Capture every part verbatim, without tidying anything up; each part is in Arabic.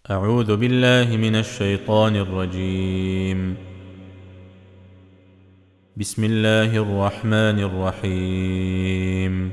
أعوذ بالله من الشيطان الرجيم. بسم الله الرحمن الرحيم.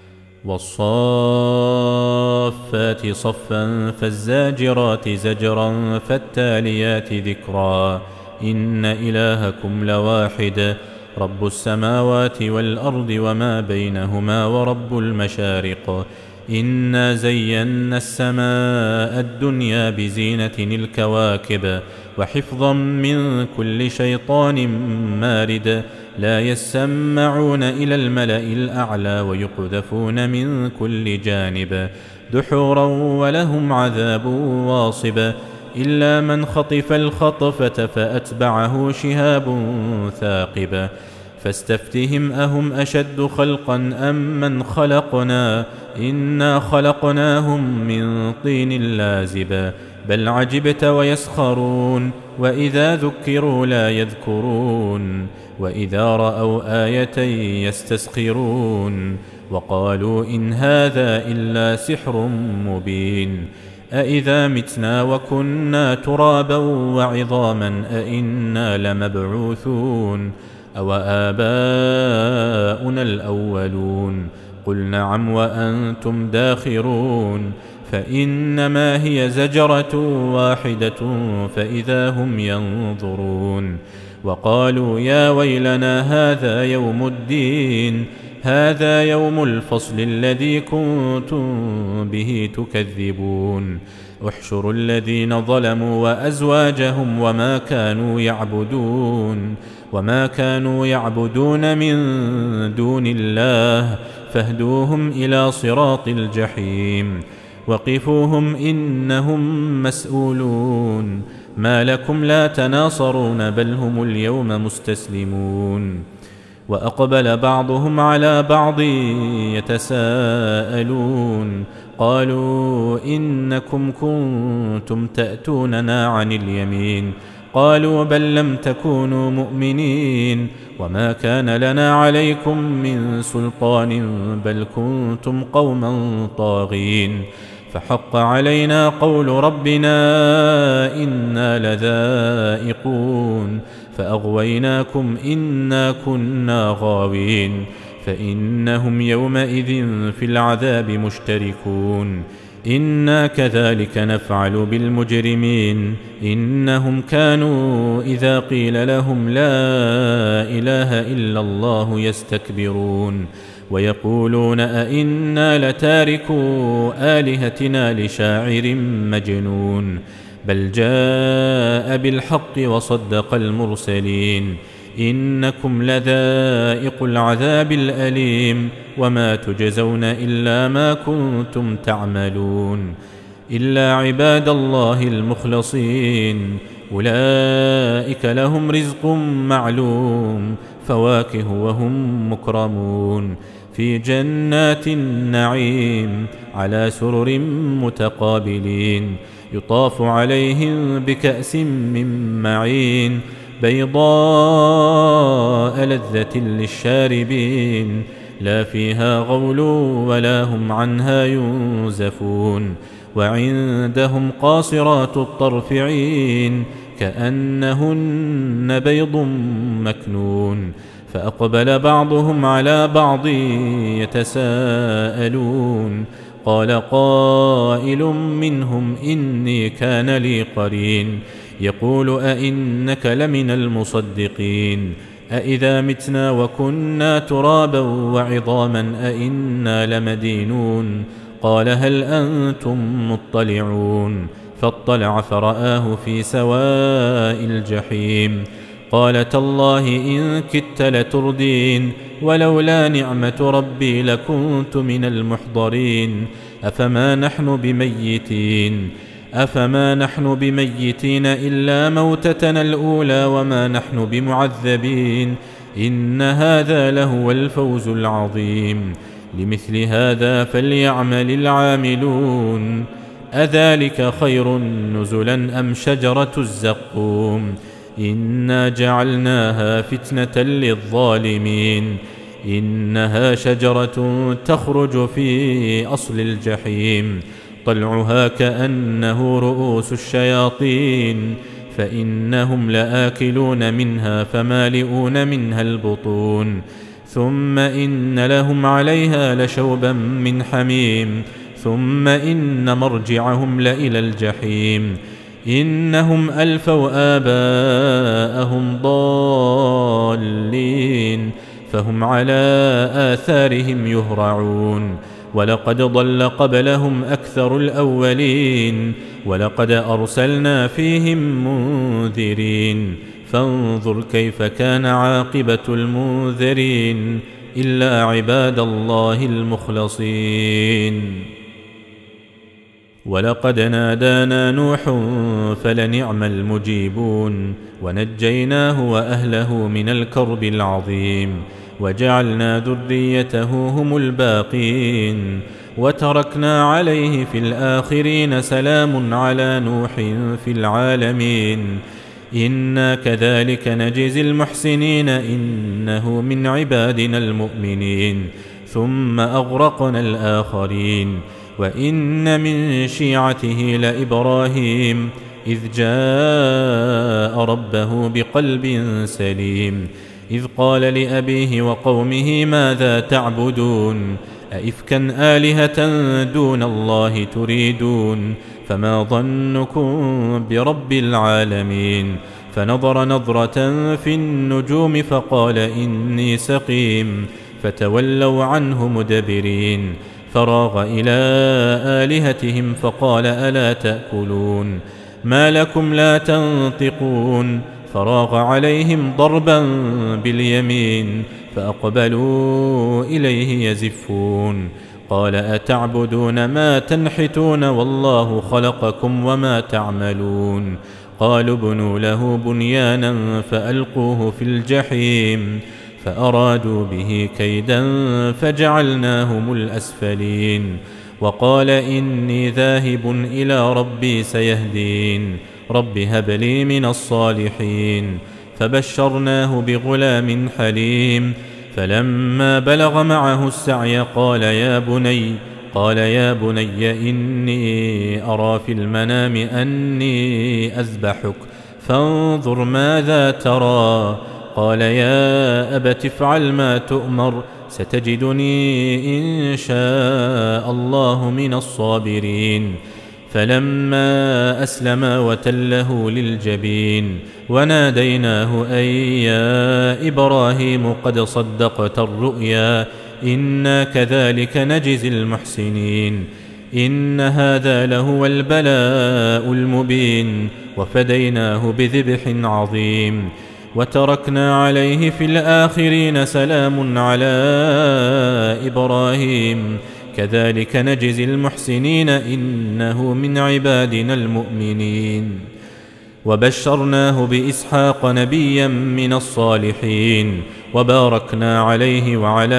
والصافات صفا فالزاجرات زجرا فالتاليات ذكرا إن إلهكم لواحد رب السماوات والأرض وما بينهما ورب المشارق إنا زينا السماء الدنيا بزينة الكواكب وحفظا من كل شيطان مارد لا يسمعون إلى الملأ الأعلى ويقذفون من كل جانب دحورا ولهم عذاب واصب إلا من خطف الخطفة فأتبعه شهاب ثاقب فاستفتهم أهم أشد خلقا أم من خلقنا إنا خلقناهم من طين لازب بل عجبت ويسخرون وإذا ذكروا لا يذكرون وإذا رأوا آية يستسخرون وقالوا إن هذا إلا سحر مبين أإذا متنا وكنا ترابا وعظاما أإنا لمبعوثون أو آباؤنا الأولون قل نعم وأنتم داخرون فإنما هي زجرة واحدة فإذا هم ينظرون وقالوا يا ويلنا هذا يوم الدين هذا يوم الفصل الذي كنتم به تكذبون احشروا الذين ظلموا وأزواجهم وما كانوا يعبدون وما كانوا يعبدون من دون الله فاهدوهم إلى صراط الجحيم وقفوهم إنهم مسؤولون ما لكم لا تناصرون بل هم اليوم مستسلمون وأقبل بعضهم على بعض يتساءلون قالوا إنكم كنتم تأتوننا عن اليمين قالوا بل لم تكونوا مؤمنين وما كان لنا عليكم من سلطان بل كنتم قوما طاغين فحق علينا قول ربنا إنا لذائقون فأغويناكم إنا كنا غاوين فإنهم يومئذ في العذاب مشتركون إنا كذلك نفعل بالمجرمين إنهم كانوا إذا قيل لهم لا إله إلا الله يستكبرون ويقولون أئنا لتاركو آلهتنا لشاعر مجنون بل جاء بالحق وصدق المرسلين إنكم لذائق العذاب الأليم وما تجزون إلا ما كنتم تعملون إلا عباد الله المخلصين أولئك لهم رزق معلوم فواكه وهم مكرمون في جنات النعيم على سرر متقابلين يطاف عليهم بكأس من معين بيضاء لذة للشاربين لا فيها غول ولا هم عنها ينزفون وعندهم قاصرات الطرف عين كأنهن بيض مكنون فأقبل بعضهم على بعض يتساءلون قال قائل منهم إني كان لي قرين يقول أئنك لمن المصدقين أئذا متنا وكنا ترابا وعظاما أئنا لمدينون قال هل أنتم مطلعون فاطلع فرآه في سواء الجحيم قال تالله إن كدت لتردين ولولا نعمة ربي لكنت من المحضرين أفما نحن بميتين أفما نحن بميتين إلا موتتنا الأولى وما نحن بمعذبين إن هذا لهو الفوز العظيم لمثل هذا فليعمل العاملون أذلك خير نزلا أم شجرة الزقوم إنا جعلناها فتنة للظالمين إنها شجرة تخرج في أصل الجحيم طلعها كأنه رؤوس الشياطين فإنهم لآكلون منها فمالئون منها البطون ثم إن لهم عليها لشوبا من حميم ثم إن مرجعهم لإلى الجحيم إنهم ألفوا آباءهم ضالين فهم على آثارهم يهرعون ولقد ضل قبلهم أكثر الأولين ولقد أرسلنا فيهم منذرين فانظر كيف كان عاقبة المنذرين إلا عباد الله المخلصين. ولقد نادانا نوح فلنعم المجيبون ونجيناه وأهله من الكرب العظيم وجعلنا ذريته هم الباقين وتركنا عليه في الآخرين سلام على نوح في العالمين إنا كذلك نجزي المحسنين إنه من عبادنا المؤمنين ثم أغرقنا الآخرين وإن من شيعته لإبراهيم إذ جاء ربه بقلب سليم إذ قال لأبيه وقومه ماذا تعبدون أئفكا آلهة دون الله تريدون فما ظنكم برب العالمين فنظر نظرة في النجوم فقال إني سقيم فتولوا عنه مدبرين فراغ إلى آلهتهم فقال ألا تأكلون ما لكم لا تنطقون فراغ عليهم ضربا باليمين فأقبلوا إليه يزفون قال أتعبدون ما تنحتون والله خلقكم وما تعملون قالوا ابنوا له بنيانا فألقوه في الجحيم فأرادوا به كيدا فجعلناهم الأسفلين وقال إني ذاهب إلى ربي سيهدين رب هب لي من الصالحين فبشرناه بغلام حليم فلما بلغ معه السعي قال يا بني قال يا بني إني أرى في المنام أني أذبحك فانظر ماذا ترى قال يا أبت افعل ما تؤمر ستجدني إن شاء الله من الصابرين فلما أسلما وتله للجبين وناديناه أن يا إبراهيم قد صدقت الرؤيا إنا كذلك نجزي المحسنين إن هذا لهو البلاء المبين وفديناه بذبح عظيم وتركنا عليه في الآخرين سلام على إبراهيم كذلك نجزي المحسنين إنه من عبادنا المؤمنين وبشرناه بإسحاق نبيا من الصالحين وباركنا عليه وعلى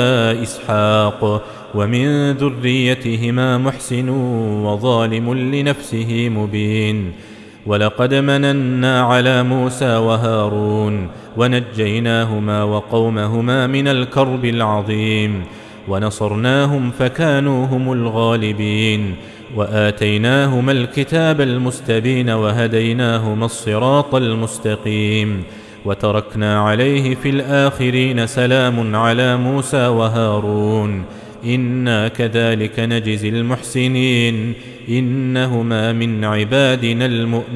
إسحاق ومن ذريتهما محسن وظالم لنفسه مبين ولقد مننا على موسى وهارون ونجيناهما وقومهما من الكرب العظيم ونصرناهم فكانوا هم الغالبين وآتيناهما الكتاب المستبين وهديناهما الصراط المستقيم وتركنا عليه في الآخرين سلام على موسى وهارون إنا كذلك نجزي المحسنين إنهما من عبادنا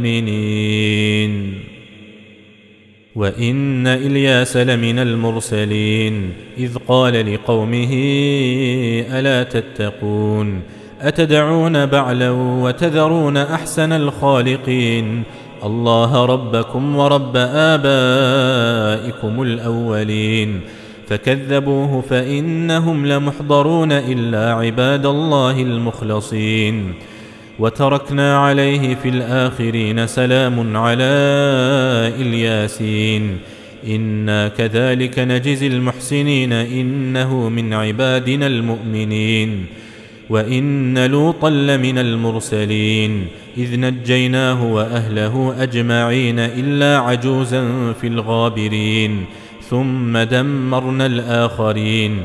المؤمنين وإن إلياس لمن المرسلين إذ قال لقومه ألا تتقون أتدعون بعلا وتذرون أحسن الخالقين الله ربكم ورب آبائكم الأولين فكذبوه فإنهم لمحضرون إلا عباد الله المخلصين وتركنا عليه في الآخرين سلام على الياسين إنا كذلك نجزي المحسنين إنه من عبادنا المؤمنين وإن لوطا لمن المرسلين إذ نجيناه وأهله أجمعين إلا عجوزا في الغابرين ثم دمرنا الآخرين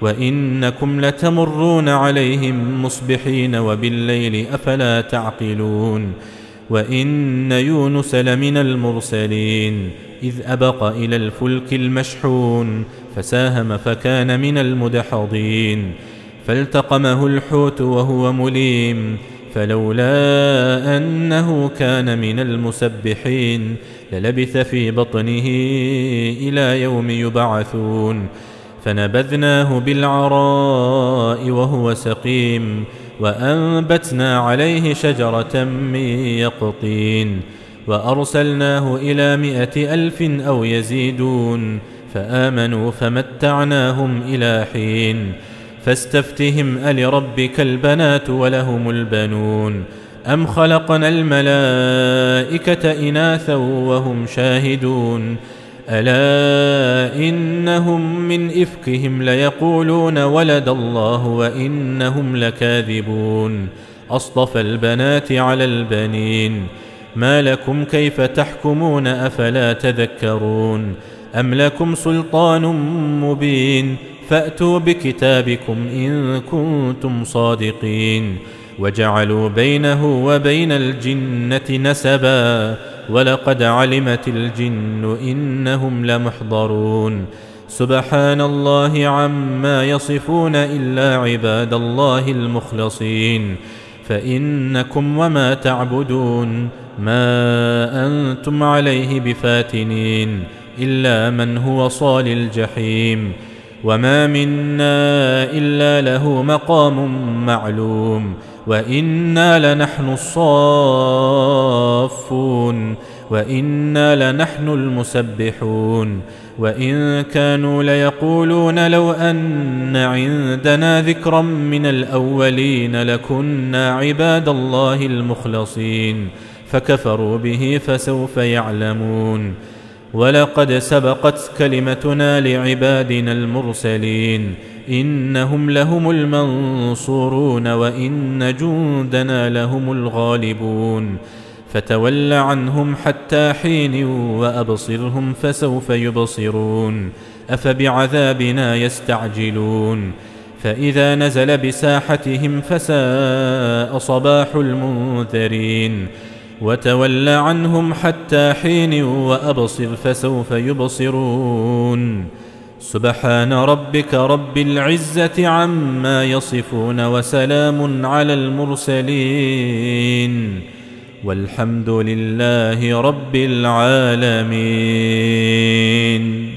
وإنكم لتمرون عليهم مصبحين وبالليل أفلا تعقلون وإن يونس لمن المرسلين إذ أبق إلى الفلك المشحون فساهم فكان من المدحضين فالتقمه الحوت وهو مليم فلولا أنه كان من المسبحين للبث في بطنه إلى يوم يبعثون فنبذناه بالعراء وهو سقيم وأنبتنا عليه شجرة من يقطين وأرسلناه إلى مائة ألف أو يزيدون فآمنوا فمتعناهم إلى حين فاستفتهم ألربك البنات ولهم البنون أم خلقنا الملائكة إناثا وهم شاهدون ألا إنهم من إفكهم ليقولون ولد الله وإنهم لكاذبون أصطفى البنات على البنين ما لكم كيف تحكمون أفلا تذكرون أم لكم سلطان مبين فأتوا بكتابكم إن كنتم صادقين وجعلوا بينه وبين الجنة نسبا ولقد علمت الجن إنهم لمحضرون سبحان الله عما يصفون إلا عباد الله المخلصين فإنكم وما تعبدون ما أنتم عليه بفاتنين إلا من هو صال الجحيم وما منا إلا له مقام معلوم وإنا لنحن الصافون وإنا لنحن المسبحون وإن كانوا ليقولون لو أن عندنا ذكرا من الأولين لكنا عباد الله المخلصين فكفروا به فسوف يعلمون ولقد سبقت كلمتنا لعبادنا المرسلين إنهم لهم المنصورون وإن جندنا لهم الغالبون فتول عنهم حتى حين وأبصرهم فسوف يبصرون أفبعذابنا يستعجلون فإذا نزل بساحتهم فساء صباح المنذرين وتول عنهم حتى حين وأبصر فسوف يبصرون سبحان ربك رب العزة عما يصفون وسلام على المرسلين والحمد لله رب العالمين.